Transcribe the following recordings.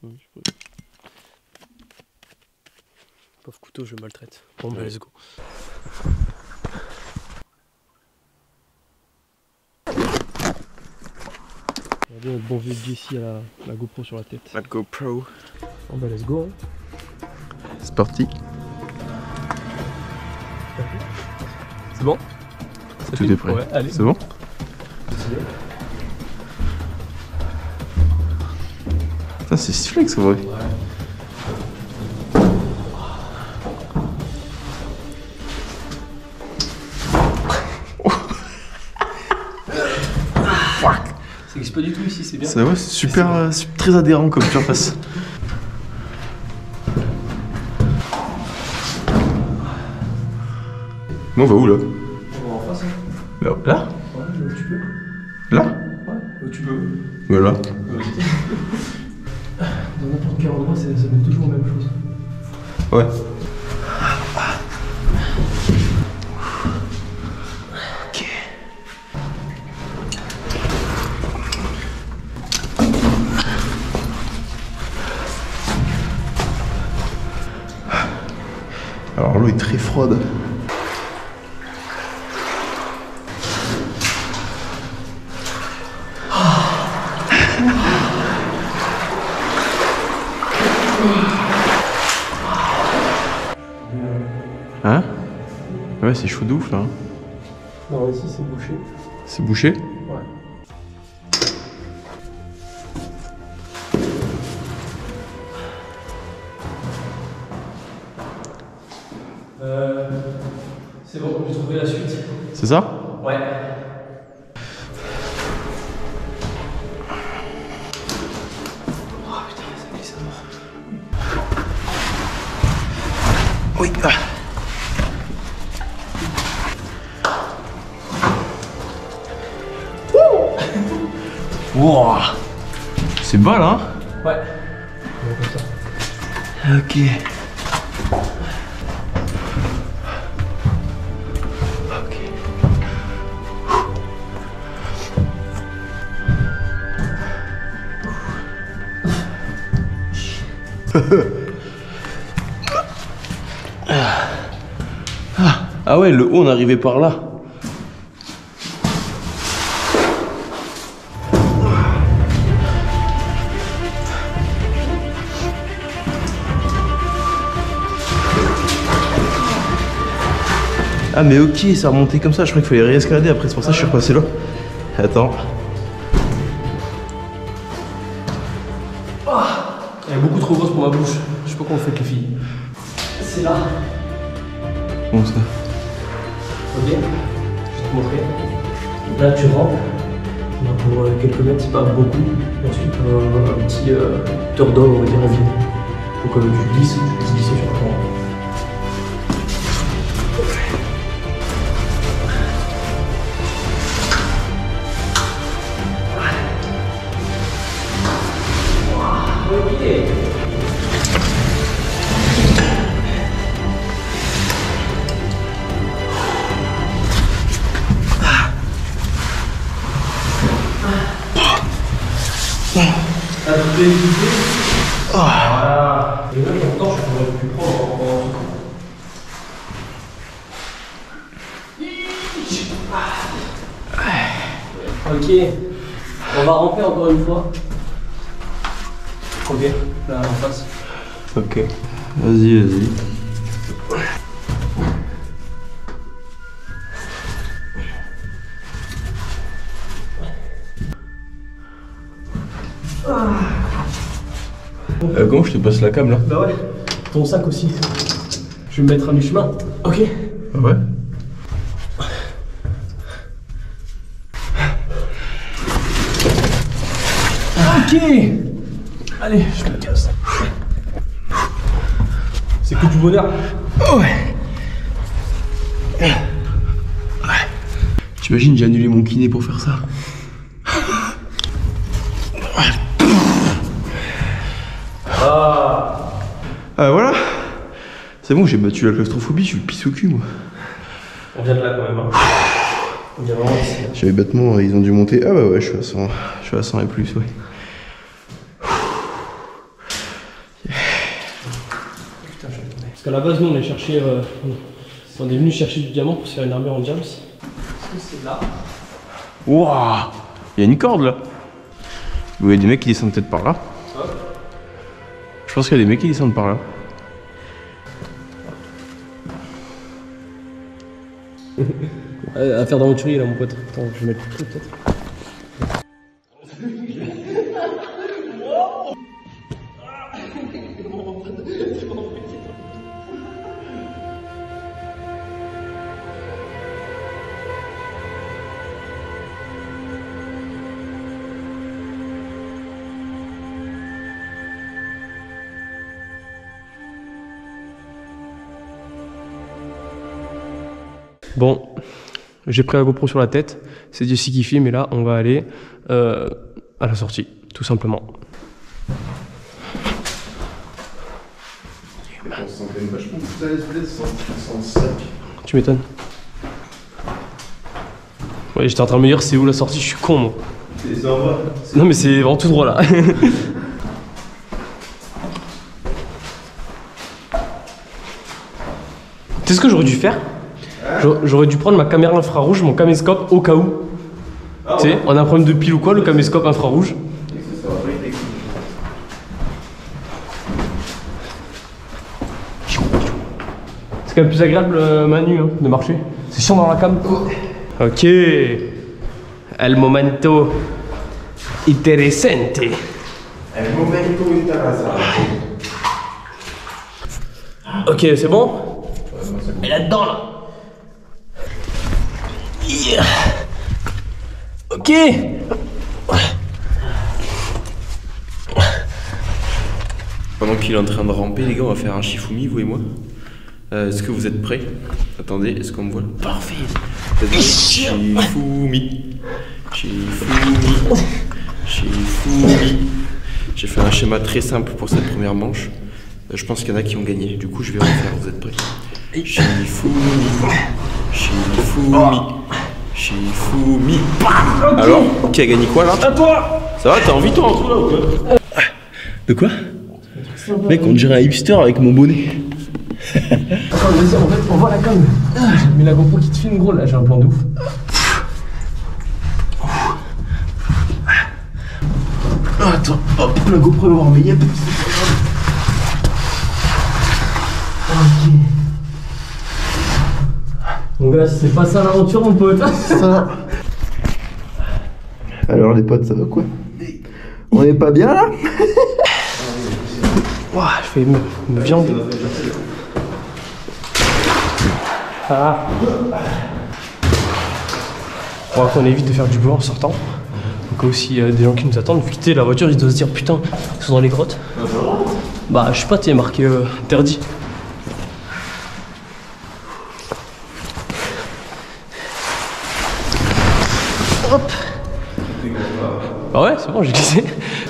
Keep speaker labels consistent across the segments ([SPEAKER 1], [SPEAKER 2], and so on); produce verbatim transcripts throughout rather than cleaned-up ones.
[SPEAKER 1] Oui, je peux. Pauvre couteau, je maltraite. Bon bah let's go. Regardez notre bon vieux Jesse à la, la GoPro sur la tête.
[SPEAKER 2] La GoPro.
[SPEAKER 1] Bon bah let's go. Hein.
[SPEAKER 2] C'est parti.
[SPEAKER 1] C'est bon? Ça
[SPEAKER 2] Tout
[SPEAKER 1] fait...
[SPEAKER 2] est prêt.
[SPEAKER 1] Ouais, allez.
[SPEAKER 2] C'est bon? Putain, c'est stylé que ça va. Ouais.
[SPEAKER 1] Ça existe pas du tout ici, c'est bien.
[SPEAKER 2] C'est ouais, c'est super, euh, super, très adhérent comme surface. Mais on va où là?
[SPEAKER 1] On va en face. Hein.
[SPEAKER 2] Là, là?
[SPEAKER 1] Ouais, là où tu peux.
[SPEAKER 2] Là?
[SPEAKER 1] Ouais, là où tu peux.
[SPEAKER 2] Mais là.
[SPEAKER 1] Dans n'importe quel endroit, ça donne toujours la même chose.
[SPEAKER 2] Ouais. Ok. Alors l'eau est très froide. Hein? Ouais, c'est chaud de ouf là. Hein.
[SPEAKER 1] Non, ici c'est bouché.
[SPEAKER 2] C'est bouché?
[SPEAKER 1] Ouais. Euh. C'est bon, j'ai trouvé la suite.
[SPEAKER 2] C'est ça?
[SPEAKER 1] Ouais. Oh putain, ça glisse à mort.
[SPEAKER 2] Oui. Ah. Wow. C'est bas là?
[SPEAKER 1] Ouais. On va comme ça.
[SPEAKER 2] Ok. Ah. Ah ouais, le haut on arrivait par là. Ah mais ok, ça remontait comme ça, je crois qu'il fallait réescalader après, c'est pour ça que je suis repassé là. Attends.
[SPEAKER 1] Oh, elle est beaucoup trop grosse pour ma bouche. Je sais pas comment on fait les filles. C'est là.
[SPEAKER 2] Comment ça?
[SPEAKER 1] Ok. Je vais te montrer. Là tu rentres. Pour euh, quelques mètres, c'est pas beaucoup. Et ensuite euh, un petit euh, tour d'eau, on va dire en vide. Donc euh, tu glisses, tu peux glisser sur le fond. T'as tout équipé. Voilà. Et là, pourtant, je pourrais plus prendre en... Ok. On va remplir encore une fois. Ok. Là, en face.
[SPEAKER 2] Ok. Vas-y, vas-y. Euh, comment je te passe la câble là?
[SPEAKER 1] Bah ouais, ton sac aussi. Je vais me mettre à mi-chemin. Ok.
[SPEAKER 2] Ah ouais?
[SPEAKER 1] Ok. Allez, je me casse. C'est que du bonheur.
[SPEAKER 2] Ouais. T'imagines, j'ai annulé mon kiné pour faire ça.
[SPEAKER 1] Ah.
[SPEAKER 2] Ah voilà. C'est bon, j'ai battu la claustrophobie, je suis le pisse au cul moi.
[SPEAKER 1] On vient de là quand même. Hein. On vient vraiment ici.
[SPEAKER 2] J'avais bêtement, ils ont dû monter. Ah bah ouais, je suis à cent. Je suis à cent et plus, ouais.
[SPEAKER 1] Parce qu'à la base, nous, on est cherché, euh, on est venu chercher du diamant pour se faire une armure en jams. Est-ce que c'est là?
[SPEAKER 2] Wouah, il y a une corde là. Vous voyez des mecs qui descendent peut-être par là.
[SPEAKER 1] Hop.
[SPEAKER 2] Je pense qu'il y a des mecs qui descendent par là.
[SPEAKER 1] euh, Affaire d'aventurier là, mon pote. Attends, je vais mettre le truc peut-être. Bon, j'ai pris la GoPro sur la tête, c'est Jessie qui filme et là on va aller euh, à la sortie, tout simplement.
[SPEAKER 2] On se sent quand même vachement plus à l'aise sans, sans sac.
[SPEAKER 1] Tu m'étonnes. Ouais, j'étais en train de me dire c'est où la sortie, je suis con moi.
[SPEAKER 2] C'est en bas.
[SPEAKER 1] Non mais c'est vraiment tout droit là. Tu sais ce que j'aurais dû faire? J'aurais dû prendre ma caméra infrarouge, mon caméscope au cas où. Ah, tu sais, ouais. On a un problème de pile ou quoi, le caméscope infrarouge. C'est quand même plus agréable euh, Manu hein, de marcher. C'est chiant dans la cam. Ok. El momento interessante.
[SPEAKER 2] El momento interessante.
[SPEAKER 1] Ok, c'est bon? Elle est là-dedans là. Yeah. Ok.
[SPEAKER 2] Pendant qu'il est en train de ramper, les gars, on va faire un Shifumi, vous et moi. Euh, est-ce que vous êtes prêts? Attendez, est-ce qu'on me voit? Parfait. Shifumi. Shifumi. Shifumi. J'ai fait un schéma très simple pour cette première manche. Euh, je pense qu'il y en a qui ont gagné. Du coup, je vais refaire. Vous êtes prêts? Shifumi. Shifumi. Shifumi. Okay. Alors, qui a gagné quoi là?
[SPEAKER 1] À toi.
[SPEAKER 2] Ça va, t'as envie toi en tout là ou quoi? De quoi? Mec, on dirait un hipster avec mon bonnet.
[SPEAKER 1] Attends, vas-y, en fait, on voit la cam. J'ai mis la GoPro qui te filme, gros, là, j'ai un plan de ouf. Attends, hop, la GoPro va voir, mais yep. Ok. Donc là, c'est pas ça l'aventure, mon pote.
[SPEAKER 2] Ça. Alors, les potes, ça va quoi? On est pas bien là?
[SPEAKER 1] Ouah, je fais une, une viande. Ah. On va qu'on évite de faire du bruit en sortant. Donc aussi, il y a des gens qui nous attendent. Vu que la voiture, ils doivent se dire putain, ils sont dans les grottes. Bah, je sais pas, t'es marqué euh, interdit. Hop. Bah ouais, c'est bon, j'ai glissé.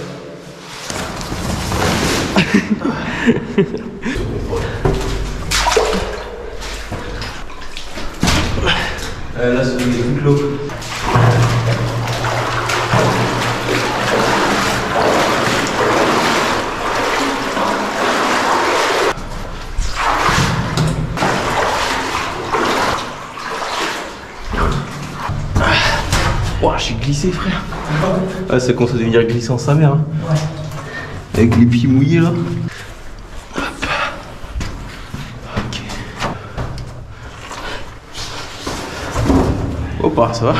[SPEAKER 2] euh, là, c'est des coups de
[SPEAKER 1] Ouah, j'ai glissé, frère.
[SPEAKER 2] Ah, ça commence à devenir glissant sa mère. Hein.
[SPEAKER 1] Ouais.
[SPEAKER 2] Avec les pieds mouillés là. Hop. Ok. Hop, ça va.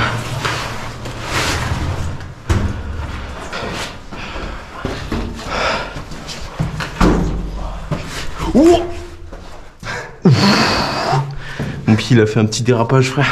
[SPEAKER 2] Ouh. Mon pied il a fait un petit dérapage, frère.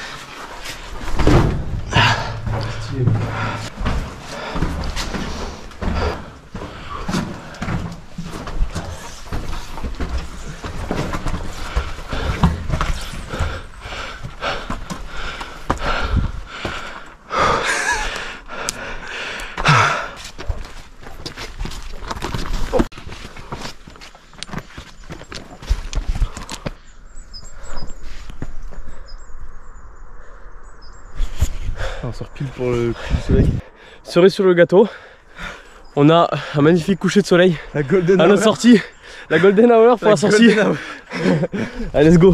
[SPEAKER 1] On sort pile pour le coucher du soleil. Cerise sur le gâteau, on a un magnifique coucher de soleil
[SPEAKER 2] la golden
[SPEAKER 1] à notre sortie.
[SPEAKER 3] La golden hour pour la, la sortie. Allez, let's go.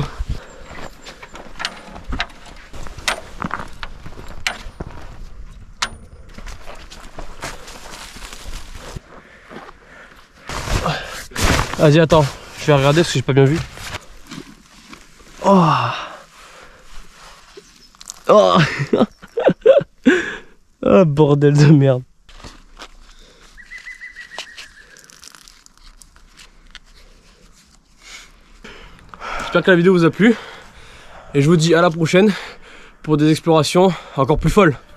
[SPEAKER 3] Vas-y, attends, je vais regarder parce que j'ai pas bien vu. Oh, oh. Oh bordel de merde. J'espère que la vidéo vous a plu et je vous dis à la prochaine pour des explorations encore plus folles.